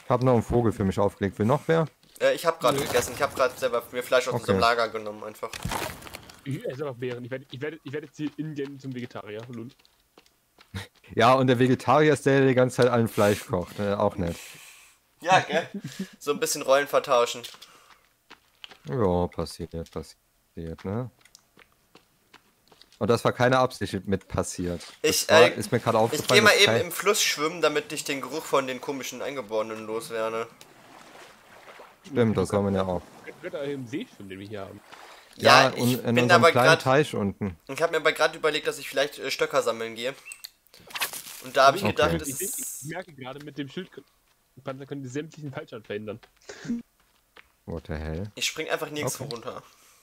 Ich habe noch einen Vogel für mich aufgelegt. Will noch wer? Ich habe gerade gegessen. Ich habe gerade selber mir Fleisch aus unserem Lager genommen, einfach. Ich esse einfach Beeren. Ich werde jetzt hier in-game zum Vegetarier. Und Ja, und der Vegetarier ist der die ganze Zeit allen Fleisch kocht. Auch nett. Ja, gell? So ein bisschen Rollen vertauschen. Ja, passiert, ne? Und das war keine Absicht mit passiert. Ist mir gerade aufgefallen. Ich gehe mal eben im Fluss schwimmen, damit ich den Geruch von den komischen Eingeborenen loswerde. Stimmt, das soll man ja auch. Ich werde im See schwimmen, den wir hier haben. Ja, ich bin in aber kleinen gerade. Teich unten. Ich habe mir aber gerade überlegt, dass ich vielleicht Stöcker sammeln gehe. Und da habe ich gedacht, Okay. das Ich ist. merke gerade, mit dem Schildpanzer können die sämtlichen Fallschaden verhindern. What the hell? Ich spring einfach nirgendwo runter.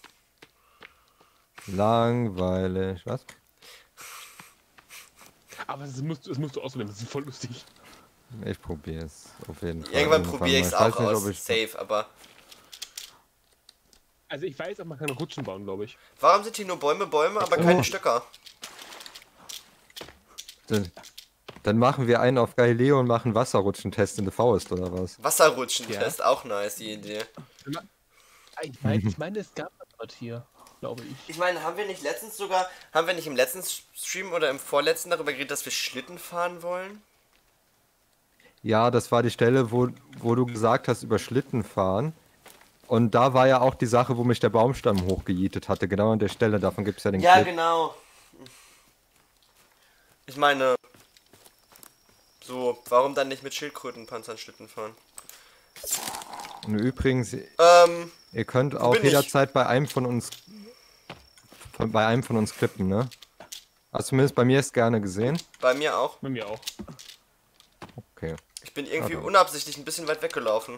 Langweilig. Was? Aber das musst du ausprobieren, das ist voll lustig. Ich probiere es auf jeden Fall. Irgendwann probiere ich es auch nicht, aus. Safe, aber. Also ich weiß auch, man kann Rutschen bauen, glaube ich. Warum sind hier nur Bäume, aber keine Stöcker? Dann machen wir einen auf Galileo und machen Wasserrutschentest in The Forest oder was? Wasserrutschen-Test, auch nice, die Idee. Ich meine, es gab was hier, glaube ich. Ich meine, haben wir nicht im letzten Stream oder im vorletzten darüber geredet, dass wir Schlitten fahren wollen? Ja, das war die Stelle, wo du gesagt hast über Schlitten fahren. Und da war ja auch die Sache, wo mich der Baumstamm hochgejietet hatte. Genau an der Stelle, davon gibt es ja den Ja, Clip. genau. Ich meine, so, warum dann nicht mit Schildkrötenpanzern Schlitten fahren? Und übrigens, ihr könnt auch bin ich? jederzeit bei einem von uns klippen, ne? Also zumindest bei mir ist gerne gesehen. Bei mir auch. Bei mir auch. Okay. Ich bin irgendwie unabsichtlich ein bisschen weit weggelaufen.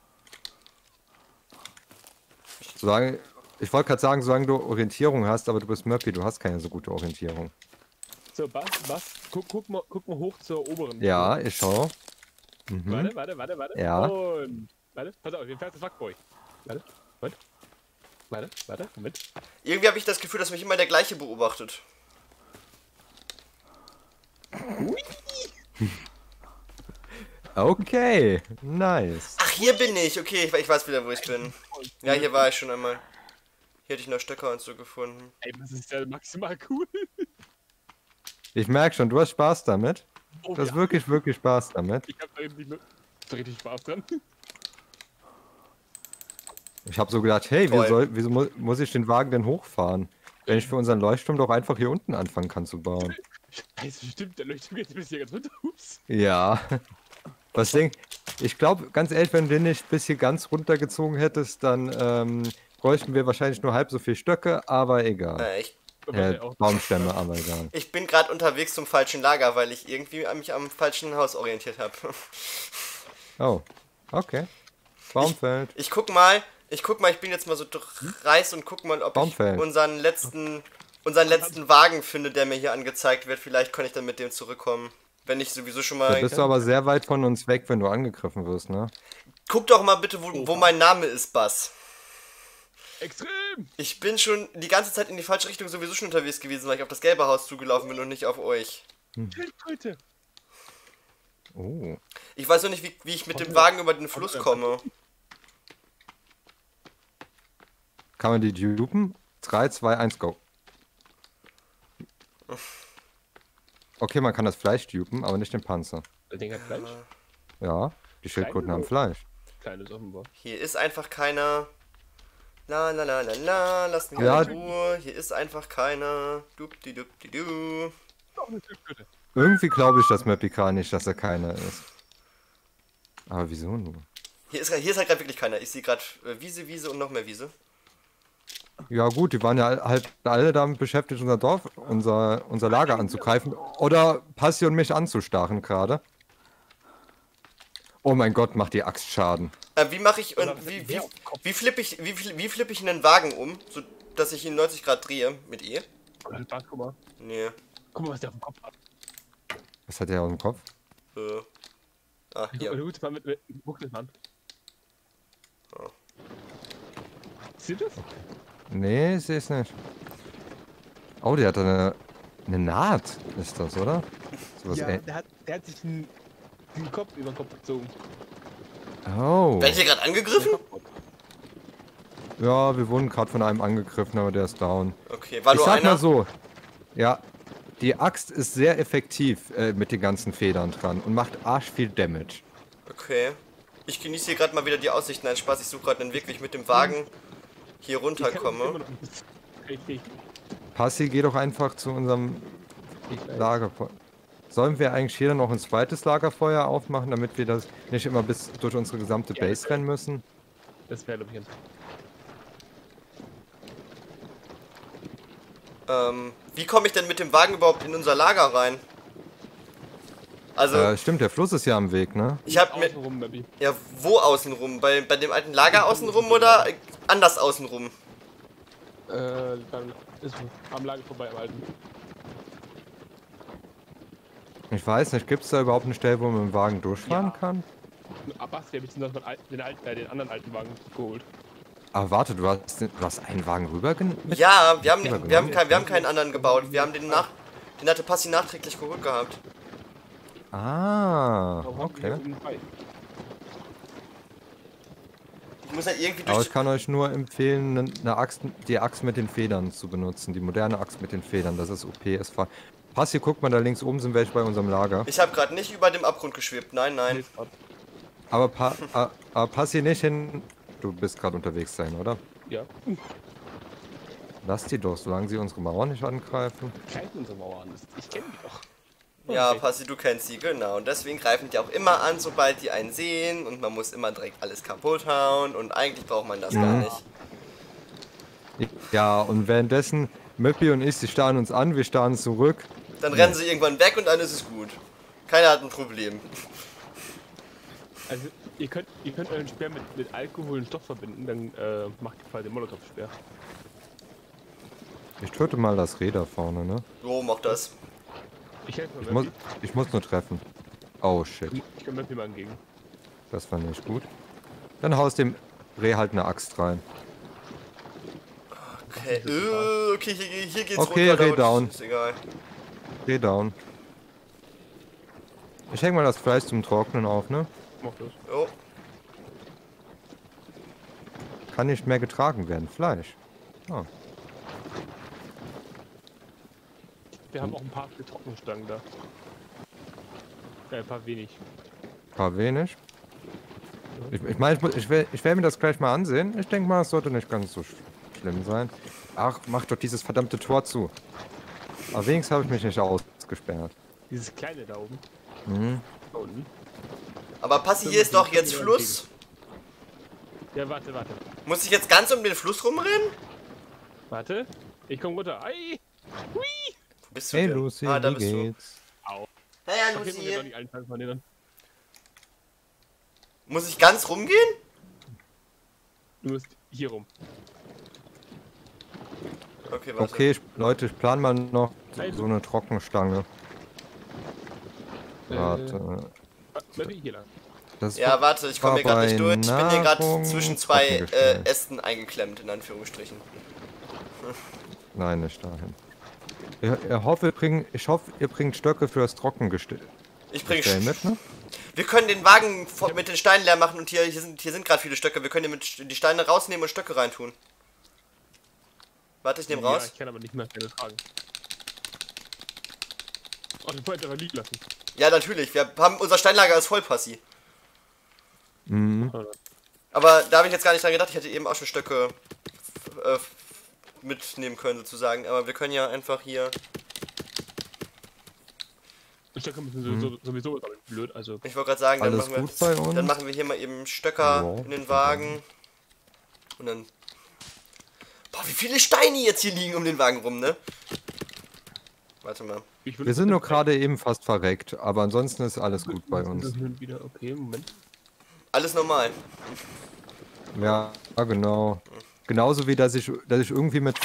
Ich wollte gerade sagen, solange du Orientierung hast, aber du bist Murphy, du hast keine so gute Orientierung. So, was? Guck mal hoch zur oberen. Ja, ich schau. Mhm. Warte. Ja. Und. Warte, pass auf, wir fährt das Fuckboy. Warte, Moment. Irgendwie habe ich das Gefühl, dass mich immer der gleiche beobachtet. Okay, nice. Ach, hier bin ich. Okay, ich weiß wieder, wo ich bin. Ja, hier war ich schon einmal. Hier hätte ich noch Stöcker und so gefunden. Ey, das ist ja maximal cool. Ich merke schon, du hast Spaß damit. Oh, Du hast ja. wirklich, wirklich Spaß damit. Ich hab da eben richtig Spaß dran. Ich habe so gedacht, hey, wieso muss ich den Wagen denn hochfahren? Wenn ich für unseren Leuchtturm doch einfach hier unten anfangen kann zu bauen. Scheiße, stimmt, der Leuchtturm geht bis hier ganz runter. Ups. Ja. Was denk? Ich glaube, ganz ehrlich, wenn du den nicht bis hier ganz runtergezogen hättest, dann bräuchten wir wahrscheinlich nur halb so viel Stöcke, aber egal. Baumstämme, aber egal. Ich bin gerade unterwegs zum falschen Lager, weil ich irgendwie mich am falschen Haus orientiert habe. Oh, okay. Baumfeld. Ich guck mal, ich bin jetzt mal so dreist und guck mal, ob Baumfeld. ich unseren letzten Wagen finde, der mir hier angezeigt wird. Vielleicht kann ich dann mit dem zurückkommen. Wenn ich sowieso schon mal... Da bist du aber sehr weit von uns weg, wenn du angegriffen wirst, ne? Guck doch mal bitte, wo mein Name ist, Bass. Extrem! Ich bin schon die ganze Zeit in die falsche Richtung sowieso schon unterwegs gewesen, weil ich auf das gelbe Haus zugelaufen bin und nicht auf euch. Schildkröte! Oh. Ich weiß noch nicht, wie ich mit dem Wagen über den Fluss komme. Kann man die dupen? 3, 2, 1, go. Okay, man kann das Fleisch dupen, aber nicht den Panzer. Der Ding hat Fleisch. Ja, die Schildkröten haben Fleisch. Kleines offenbar. Hier ist einfach keiner. La, lass mich Ja. in Ruhe. Hier ist einfach keiner. Dupdi-dupdi-du. Doch, eine Schildkröte. Irgendwie glaube ich das Mapika nicht, dass er keiner ist. Aber wieso nur? Hier ist halt gerade wirklich keiner. Ich sehe gerade Wiese und noch mehr Wiese. Ja gut, die waren ja halt alle damit beschäftigt, unser Dorf, unser Lager anzugreifen. Oder Passi und mich anzustarren gerade. Oh mein Gott, macht die Axt Schaden. Wie mache ich wie flippe ich einen Wagen um, so dass ich ihn 90 Grad drehe mit E? Guck mal. Nee. Guck mal, was der auf dem Kopf hat. Was hat der auf dem Kopf? Hier. Gut, mal mit Buckelmann. Oh. Siehst du das? Nee, ich sehe es nicht. Oh, der hat eine Naht, ist das, oder? Sowas Ja, der hat sich den Kopf über den Kopf gezogen. Oh. Werdet ihr gerade angegriffen? Ja, wir wurden gerade von einem angegriffen, aber der ist down. Okay, war Ich nur sag einer? mal so, ja, die Axt ist sehr effektiv mit den ganzen Federn dran und macht arsch viel Damage. Okay. Ich genieße hier gerade mal wieder die Aussicht. Nein, Spaß, ich suche gerade einen Weg, wie ich mit dem Wagen hier runterkomme. Passi, geh doch einfach zu unserem Lagerfeuer. Sollen wir eigentlich hier dann noch ein zweites Lagerfeuer aufmachen, damit wir das nicht immer bis durch unsere gesamte Base rennen müssen? Das wäre, glaube ich, Wie komme ich denn mit dem Wagen überhaupt in unser Lager rein? Also, Stimmt, der Fluss ist ja am Weg, ne? ich hab mir... Ja, wo außenrum? Bei dem alten Lager außenrum oder anders außenrum? Dann ist am Lager vorbei am alten. Ich weiß nicht, gibt es da überhaupt eine Stelle, wo man mit dem Wagen durchfahren kann? Basti, habe ich zum Beispiel den anderen alten Wagen geholt. Aber warte, du hast einen Wagen rüber Ja, wir haben keinen anderen gebaut. Wir haben den hatte Passi nachträglich geholt gehabt. Ah, okay. Ich muss halt irgendwie Aber ich kann euch nur empfehlen, die Axt mit den Federn zu benutzen. Die moderne Axt mit den Federn, das ist OP. Passi, guck mal, da links oben sind welche bei unserem Lager. Ich habe gerade nicht über dem Abgrund geschwebt, nein. Aber Passi nicht hin... Du bist gerade unterwegs sein, oder? Ja. Lass die doch, solange sie unsere Mauer nicht angreifen. Greifen unsere Mauer an, ich kenne die doch. Ja, Passi, du kennst sie, genau. Und deswegen greifen die auch immer an, sobald die einen sehen. Und man muss immer direkt alles kaputt hauen. Und eigentlich braucht man das gar nicht. Ja, und währenddessen, Möppi und ich, sie starren uns an, wir starren zurück. Dann rennen sie irgendwann weg und dann ist es gut. Keiner hat ein Problem. Also, ihr könnt euren Speer mit Alkohol und Stoff verbinden, dann macht ihr quasi den Molotov-Speer. Ich töte mal das Reh da vorne, ne? So, mach das. Ich muss nur treffen. Oh shit. Ich kann Möppi mal entgegen. Das war nicht gut. Dann haust dem Reh halt eine Axt rein. Okay, okay, hier geht's okay, runter. Reh down. Ist egal. Reh down. Ich häng mal das Fleisch zum Trocknen auf, ne? Mach das. Jo. Kann nicht mehr getragen werden. Fleisch. Oh. Wir haben auch ein paar Trockenstangen da. Ja, ein paar wenig. Wenig. Ich meine, ich werde mir das gleich mal ansehen. Ich denke mal, es sollte nicht ganz so schlimm sein. Ach, mach doch dieses verdammte Tor zu. Aber wenigstens habe ich mich nicht ausgesperrt. Dieses kleine da oben. Mhm. Da unten. Aber Passi, hier ist doch jetzt Fluss. Ja, warte. Muss ich jetzt ganz um den Fluss rumrennen? Warte. Ich komm runter. Ei! Hui! Wo bist du Hey denn? Lucy, Da wie bist geht's? Au. Ja, Okay, Lucy. man kann doch nicht einfangen von denen. Muss ich ganz rumgehen? Du musst hier rum. Okay, warte. Okay, Leute, ich plane mal noch so eine Trockenstange. Warte. Hier lang. Ja, warte, ich komme hier gerade nicht durch. Ich bin hier gerade zwischen zwei Ästen eingeklemmt, in Anführungsstrichen. Nein, nicht dahin. Ich hoffe, ihr bringt Stöcke für das Trockengestell. Ich bringe mit, ne? Wir können den Wagen mit den Steinen leer machen und hier sind gerade viele Stöcke. Wir können die Steine rausnehmen und Stöcke reintun. Warte, ich nehme raus. Ja, ich kann aber nicht mehr keine tragen. Oh, den wollte ich aber liegen lassen. Ja, natürlich. Unser Steinlager ist voll, Passi. Mhm. Aber da habe ich jetzt gar nicht dran gedacht. Ich hätte eben auch schon Stöcke mitnehmen können, sozusagen. Aber wir können ja einfach hier... Stöcke müssen sowieso blöd, also... Ich wollte gerade sagen, dann machen wir hier mal eben Stöcker in den Wagen. Und dann... Boah, wie viele Steine jetzt hier liegen um den Wagen rum, ne? Warte mal. Wir sind nur gerade eben fast verreckt, aber ansonsten ist alles gut bei uns. Wieder. Okay, Moment. Alles normal. Ja, genau. Genauso wie, dass ich irgendwie mit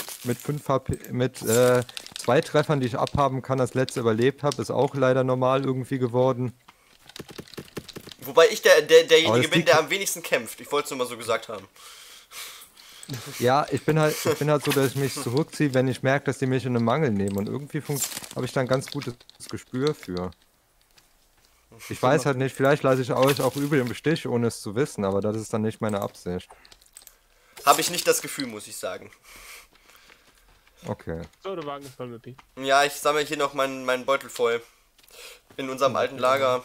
2 Treffern, die ich abhaben kann, das letzte überlebt habe, ist auch leider normal irgendwie geworden. Wobei ich derjenige bin, der am wenigsten kämpft. Ich wollte es nur mal so gesagt haben. Ja, ich bin halt so, dass ich mich zurückziehe, wenn ich merke, dass die mich in einen Mangel nehmen. Und irgendwie habe ich da ein ganz gutes Gespür für. Ich weiß halt nicht, vielleicht lasse ich euch auch übel im Stich, ohne es zu wissen, aber das ist dann nicht meine Absicht. Habe ich nicht das Gefühl, muss ich sagen. Okay. So, der Wagen ist voll mit Pi. Ja, ich sammle hier noch meinen Beutel voll. In unserem alten Lager.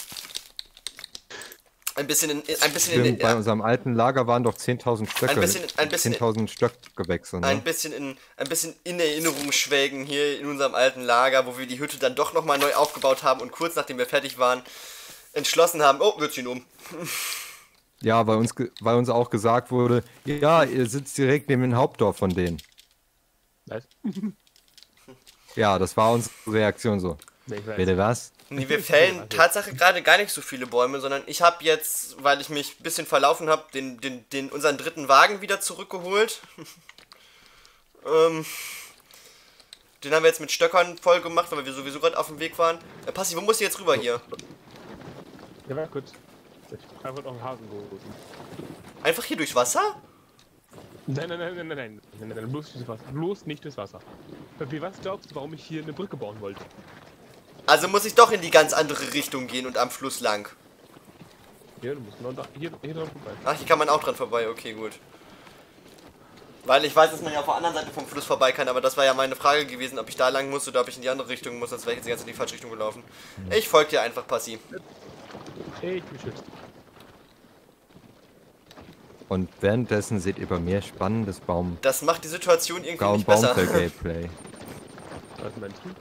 Ein bisschen Bei unserem alten Lager waren doch 10.000 Stöcke. Ein bisschen 10.000 Stöckgewächse, ne? ein bisschen in Erinnerung schwelgen hier in unserem alten Lager, wo wir die Hütte dann doch nochmal neu aufgebaut haben und kurz nachdem wir fertig waren, entschlossen haben, oh, wir ziehen um. Ja, weil uns auch gesagt wurde, ja, ihr sitzt direkt neben dem Hauptdorf von denen. Was? Ja, das war unsere Reaktion so. Bitte was? Nee, wir fällen Tatsache gerade gar nicht so viele Bäume, sondern ich habe jetzt, weil ich mich ein bisschen verlaufen habe, unseren dritten Wagen wieder zurückgeholt. Den haben wir jetzt mit Stöckern voll gemacht, weil wir sowieso gerade auf dem Weg waren. Passi, wo musst du jetzt rüber hier? Ja, warte kurz. Ich habe noch einen Hasen geholt. Einfach hier durchs Wasser? Nein, bloß nicht das Wasser. Bloß nicht das Wasser. Wie, was glaubst du, warum ich hier eine Brücke bauen wollte? Also muss ich doch in die ganz andere Richtung gehen und am Fluss lang. Ja, du musst nur hier dran vorbei. Ach, hier kann man auch dran vorbei, okay, gut. Weil ich weiß, dass man ja auf der anderen Seite vom Fluss vorbei kann, aber das war ja meine Frage gewesen, ob ich da lang muss oder ob ich in die andere Richtung muss, sonst wäre ich jetzt die ganze Zeit in die falsche Richtung gelaufen. Ich folge dir einfach, Passi. Ich bin schützt. Und währenddessen seht ihr bei mir spannendes Das macht die Situation irgendwie nicht besser. Gameplay. Was meinst du?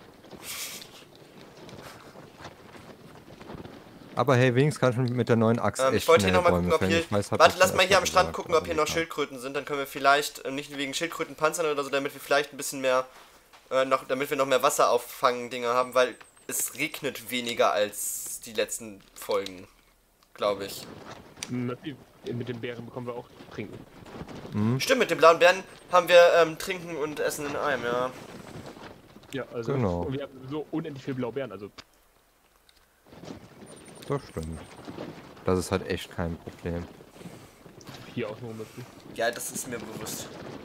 Aber hey, wenigstens kann ich mit der neuen Axt ich wollte hier nochmal gucken, ob hier... Warte, lass mal hier am Strand gucken, ob hier noch Schildkröten sind. Dann können wir vielleicht, nicht wegen Schildkröten panzern oder so, damit wir vielleicht ein bisschen mehr, damit wir noch mehr Wasserauffang-Dinger haben, weil es regnet weniger als die letzten Folgen, glaube ich. Mit den Bären bekommen wir auch trinken. Stimmt, mit den blauen Bären haben wir Trinken und Essen in einem, ja. Ja, also genau. Und wir haben so unendlich viele blaue Bären, also... Das stimmt. Das ist halt echt kein Problem. Hier auch nur mit. Ja, das ist mir bewusst.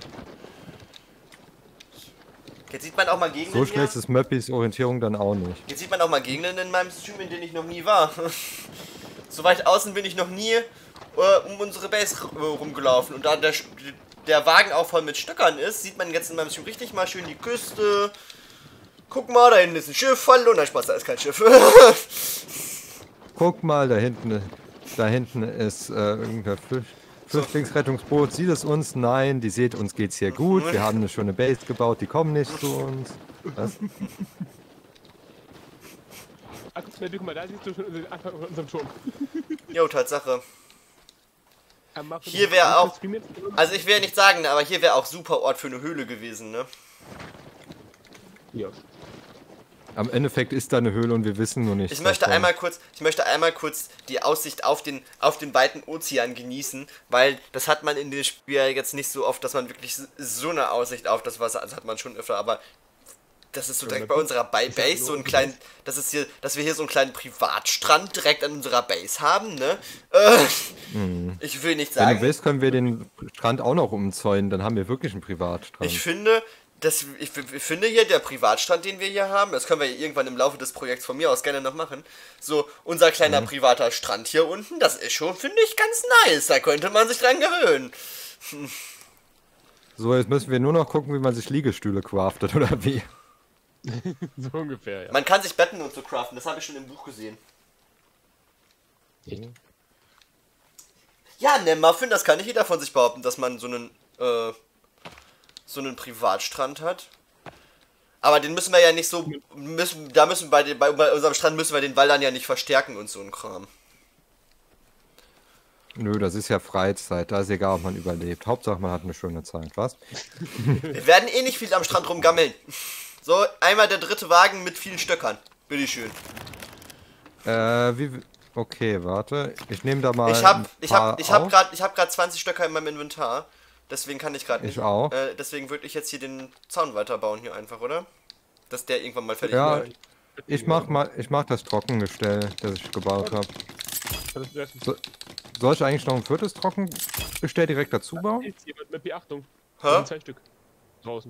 Jetzt sieht man auch mal Gegenden. So schlecht ist Möppis Orientierung dann auch nicht. Jetzt sieht man auch mal Gegenden in meinem Stream, in denen ich noch nie war. So weit außen bin ich noch nie um unsere Base rumgelaufen. Und da der Wagen auch voll mit Stöckern ist, sieht man jetzt in meinem Stream richtig mal schön die Küste. Guck mal, da hinten ist ein Schiff. Hallo, nein, Spaß, da ist kein Schiff. Guck mal, da hinten ist irgendein Flüchtlingsrettungsboot. Sieht es uns? Nein, die seht, uns geht's hier gut. Wir haben eine schöne Base gebaut, die kommen nicht zu uns. Was? Ach, guck mal, da siehst du schon den Anfang von unserem Turm. Jo, Tatsache. Hier wäre auch, also ich will ja nicht sagen, aber hier wäre auch super Ort für eine Höhle gewesen, ne? Ja. Am Endeffekt ist da eine Höhle und wir wissen nur nicht. Ich möchte einmal kurz die Aussicht auf den weiten Ozean genießen, weil das hat man in dem Spiel jetzt nicht so oft, dass man wirklich so eine Aussicht auf das Wasser, also hat man schon öfter, aber das ist so direkt bei unserer Base so ein kleinen, dass wir hier so einen kleinen Privatstrand direkt an unserer Base haben, ne? Ich will nicht sagen. Wenn du willst, können wir den Strand auch noch umzäunen, dann haben wir wirklich einen Privatstrand. Ich finde hier, der Privatstrand, den wir hier haben, das können wir irgendwann im Laufe des Projekts von mir aus gerne noch machen, so unser kleiner privater Strand hier unten, das ist schon, finde ich, ganz nice, da könnte man sich dran gewöhnen. So, jetzt müssen wir nur noch gucken, wie man sich Liegestühle craftet, oder wie? So ungefähr, ja. Man kann sich Betten und so craften, das habe ich schon im Buch gesehen. Echt? Ja, ne, Muffin, das kann nicht jeder von sich behaupten, dass man so einen Privatstrand hat. Aber den müssen wir ja nicht so, bei unserem Strand müssen wir den Wald dann ja nicht verstärken und so ein Kram. Nö, das ist ja Freizeit, da ist egal, ob man überlebt. Hauptsache, man hat eine schöne Zeit, was? Wir werden eh nicht viel am Strand rumgammeln. So, einmal der dritte Wagen mit vielen Stöckern. Bitteschön. Okay, warte. Ich nehme da mal. Ich hab grad 20 Stöcker in meinem Inventar. Deswegen kann ich gerade nicht. Ich auch. Deswegen würde ich jetzt hier den Zaun weiterbauen hier einfach, oder? Dass der irgendwann mal fertig wird. Ja, ich mach das Trockengestell, das ich gebaut habe. Soll ich eigentlich noch ein viertes Trockengestell direkt dazu bauen? Jetzt jemand mit Beachtung. Hä? 2 Stück. Draußen.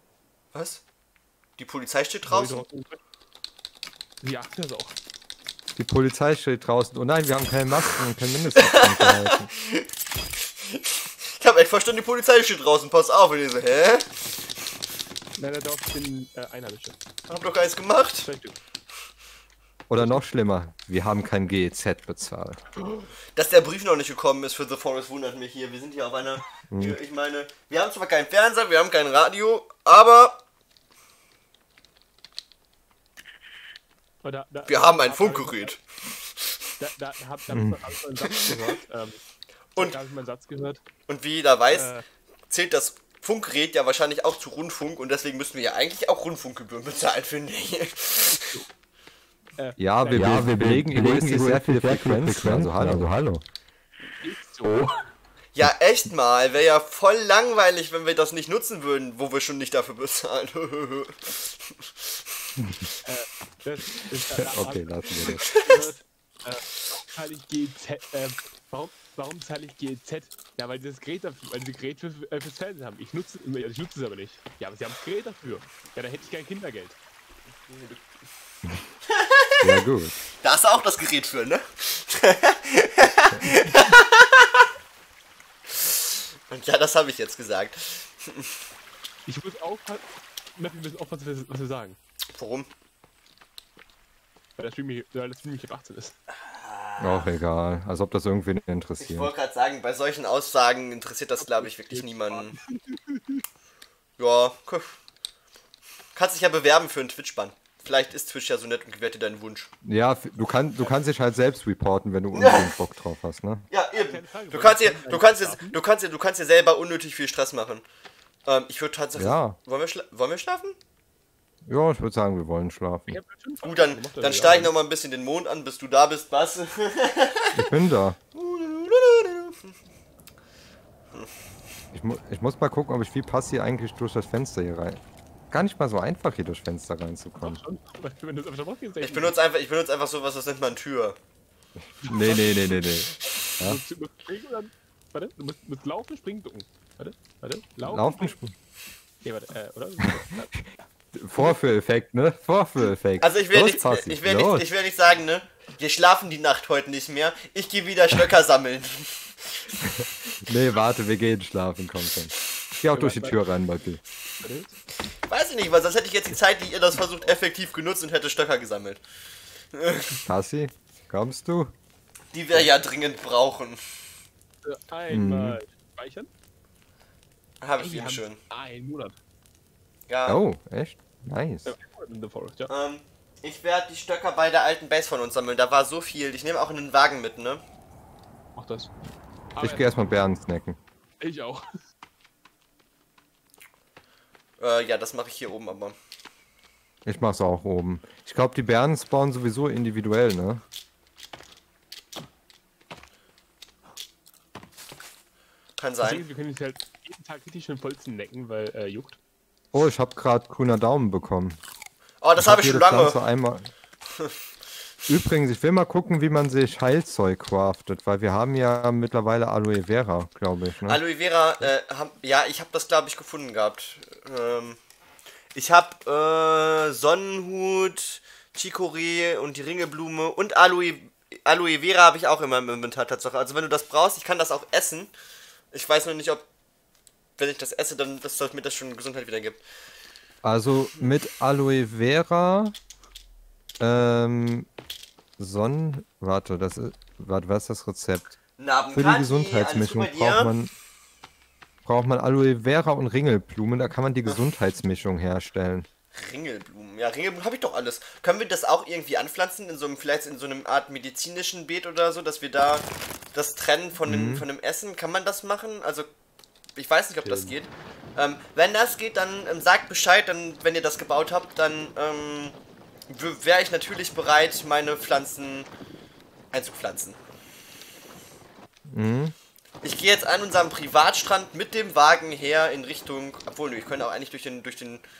Was? Die Polizei steht draußen? Die achten das auch. Die Polizei steht draußen. Oh nein, wir haben keine Masken und kein Mindestabstand gehalten. Ich hab echt verstanden, die Polizei steht draußen. Pass auf. Und ich so, hä? Nein, da ich bin Einheimische. Hab doch gar nichts gemacht. Oder noch schlimmer, wir haben kein GEZ bezahlt. Dass der Brief noch nicht gekommen ist für The Forest wundert mich hier. Wir sind hier auf einer... Ich meine, wir haben zwar keinen Fernseher, wir haben kein Radio, aber... wir haben ein Funkgerät. Da hab ich meinen Satz gehört. Und, da habe ich meinen Satz gehört. Und wie jeder weiß, zählt das Funkgerät ja wahrscheinlich auch zu Rundfunk und deswegen müssen wir ja eigentlich auch Rundfunkgebühren bezahlen, finde ich. Ja, wir belegen egoistisch sehr viele Frequenzen. Also hallo. So. Ja, echt mal. Wäre ja voll langweilig, wenn wir das nicht nutzen würden, wo wir schon nicht dafür bezahlen. Okay, lassen wir das. Warum zahle ich GEZ? Ja, weil die das Gerät dafür, weil die Gerät fürs Fernsehen haben. Ich nutze es aber nicht. Ja, aber sie haben das Gerät dafür. Ja, da hätte ich kein Kindergeld. Ja, gut. Da hast du auch das Gerät für, ne? Und ja, das habe ich jetzt gesagt. Ich muss aufpassen, was wir sagen. Warum? Weil das Stream nicht ab 18 ist. Auch egal, als ob das irgendwen interessiert. Ich wollte gerade sagen, bei solchen Aussagen interessiert das, glaube ich, wirklich niemanden. Ja, kannst dich ja bewerben für einen Twitch-Bann. Vielleicht ist Twitch ja so nett und gewährt dir deinen Wunsch. Ja, du kannst dich halt selbst reporten, wenn du unbedingt Bock drauf hast, ne? Ja, eben. Du kannst dir selber unnötig viel Stress machen. Ich würde tatsächlich... Ja. Wollen wir schlafen? Ja, ich würde sagen, wir wollen schlafen. Gut, dann steige ich noch mal ein bisschen den Mond an, bis du da bist, was? Ich bin da. Ich muss mal gucken, ob ich wie passe hier eigentlich durch das Fenster hier rein. Gar nicht mal so einfach, hier durchs Fenster reinzukommen. Ich benutze einfach sowas, das nennt man Tür. Nee. Ja? Warte, du musst laufen, springen, ducken. Warte. Laufen, springen. Nee, warte, oder? Vorführeffekt, ne? Vorführeffekt. Also ich will nicht sagen, ne? Wir schlafen die Nacht heute nicht mehr. Ich gehe wieder Stöcker sammeln. Nee, warte, wir gehen schlafen, komm schon. Ich geh auch durch die Tür rein, Bucky. Weiß ich nicht, weil sonst hätte ich jetzt die Zeit, die ihr das versucht, effektiv genutzt und hätte Stöcker gesammelt. Passi, kommst du? Die wir ja dringend brauchen. Einmal speichern. Habe ich eben schon. Einen Monat. Ja. Oh, echt? Nice. In the Forest, ja. Ich werde die Stöcker bei der alten Base von uns sammeln. Da war so viel. Ich nehme auch einen Wagen mit, ne? Mach das. Ich gehe erstmal Bären snacken. Ich auch. Ja, das mache ich hier oben aber. Ich mach's auch oben. Ich glaube, die Bären spawnen sowieso individuell, ne? Kann sein. Also, wir können uns halt jeden Tag richtig schön Polzen necken, weil juckt. Oh, ich habe gerade grüner Daumen bekommen. Oh, das habe ich schon lange. Einmal... Übrigens, ich will mal gucken, wie man sich Heilzeug craftet, weil wir haben ja mittlerweile Aloe Vera, glaube ich. Ne? Aloe Vera, ja, ich habe das, glaube ich, gefunden gehabt. Ich habe Sonnenhut, Chicorée und die Ringelblume und Aloe Vera habe ich auch immer im Inventar tatsächlich. Also wenn du das brauchst, ich kann das auch essen. Ich weiß nur nicht, ob, wenn ich das esse, dann dass mir das schon Gesundheit wieder gibt. Also mit Aloe Vera, warte, was ist das Rezept? Für die Gesundheitsmischung braucht man Aloe Vera und Ringelblumen, da kann man die Gesundheitsmischung herstellen. Ringelblumen, ja, Ringelblumen habe ich doch alles. Können wir das auch irgendwie anpflanzen, vielleicht in so einem Art medizinischen Beet oder so, dass wir da das trennen von dem Essen? Kann man das machen? Also, ich weiß nicht, ob das geht. Wenn das geht, dann sagt Bescheid, dann, wenn ihr das gebaut habt, dann wäre ich natürlich bereit, meine Pflanzen einzupflanzen. Mhm. Ich gehe jetzt an unserem Privatstrand mit dem Wagen her in Richtung, obwohl, ich könnte auch eigentlich durch den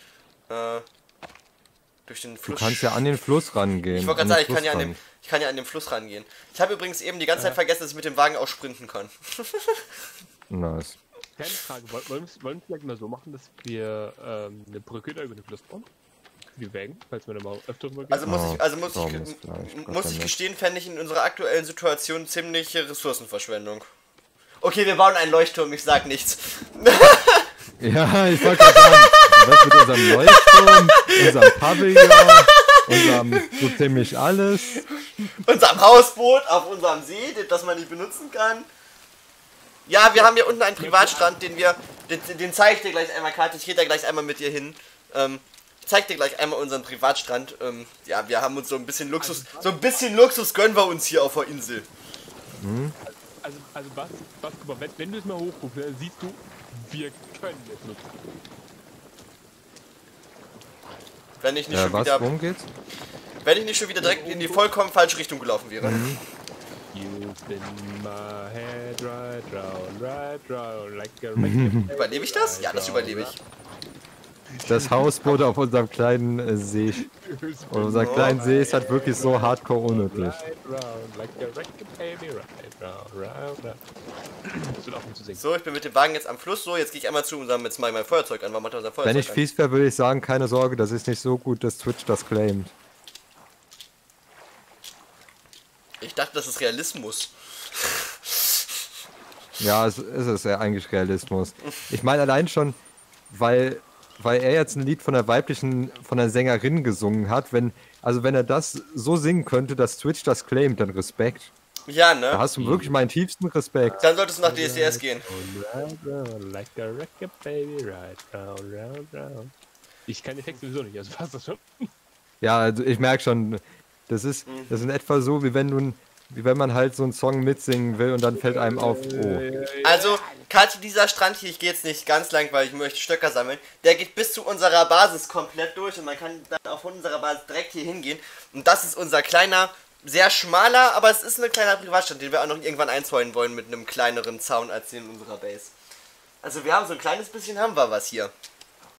Fluss. Du kannst ja an den Fluss rangehen. Ich wollte gerade sagen, ich kann ja an den Fluss rangehen. Ich habe übrigens eben die ganze Zeit vergessen, dass ich mit dem Wagen auch sprinten kann. Nice. Keine Frage, wollen wir es vielleicht mal so machen, dass wir eine Brücke da über den Fluss bauen? für die Wagen, falls man da mal öfter drüber geht. Muss ich gestehen, fände ich in unserer aktuellen Situation ziemliche Ressourcenverschwendung. Okay, wir bauen einen Leuchtturm, ich sag nichts. Ja, ich wollte gerade sagen, was mit unserem Leuchtturm, unserem Pavillon, unserem so ziemlich alles. Unserem Hausboot auf unserem See, das man nicht benutzen kann. Ja, wir haben hier unten einen Privatstrand, den zeige ich dir gleich einmal, Kathi, ich gehe da gleich einmal mit dir hin. Ich zeig dir gleich einmal unseren Privatstrand. Ja, wir haben uns so ein bisschen Luxus gönnen wir uns hier auf der Insel. Mhm. Also was, guck mal, wenn du es mal hochguckst, dann siehst du, wir können es nutzen. Wenn ich nicht schon wieder direkt in die vollkommen falsche Richtung gelaufen wäre. Mhm. Überlebe ich das? Ja, das überlebe ich. Das Hausboot auf unserem kleinen See. Und unser kleinen See ist halt wirklich so hardcore unnötig. So, ich bin mit dem Wagen jetzt am Fluss. So, jetzt gehe ich einmal zu unserem, jetzt mal mein Feuerzeug an. Warum macht er unser Feuerzeug Wenn ich fies wäre, würde ich sagen, keine Sorge, das ist nicht so gut, dass Twitch das claimt. Ich dachte, das ist Realismus. Ja, es ist ja eigentlich Realismus. Ich meine allein schon, weil er jetzt ein Lied von der Sängerin gesungen hat, wenn er das so singen könnte, dass Twitch das claimt, dann Respekt. Ja, ne? Da hast du wirklich meinen tiefsten Respekt. Dann solltest du nach DSDS gehen. Ich kann den Text sowieso nicht, also passt das schon? Ja, also ich merke schon, das ist in etwa so, wie wenn man halt so einen Song mitsingen will und dann fällt einem auf, oh. Also, Kathi, dieser Strand hier, ich gehe jetzt nicht ganz lang, weil ich möchte Stöcker sammeln, der geht bis zu unserer Basis komplett durch und man kann dann auch von unserer Basis direkt hier hingehen. Und das ist unser kleiner, sehr schmaler, aber es ist ein kleiner Privatstrand, den wir auch noch irgendwann einzäunen wollen mit einem kleineren Zaun als den in unserer Base. Also wir haben so ein kleines bisschen, haben wir was hier.